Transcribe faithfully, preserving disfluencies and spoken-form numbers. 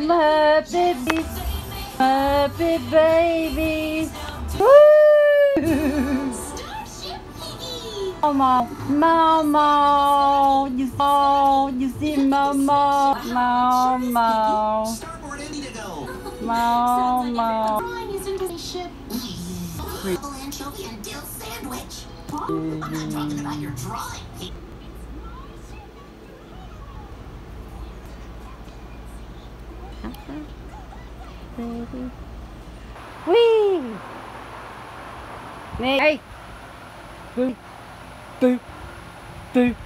Muppet babies, Muppet babies. Woo! Momo, Momo, you saw, you see Momo, Momo, Momo. Anchovy and dill sandwich. I'm not talking about your drawing. Baby. Whee! Hey! Boo! Boo! Boo!